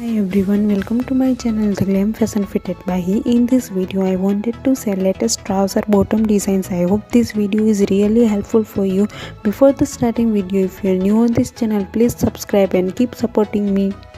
Hi everyone, welcome to my channel The Glam Fashion ft.HI. In this video I wanted to share latest trouser bottom designs. I hope this video is really helpful for you. Before the starting video, if you are new on this channel, please subscribe and keep supporting me.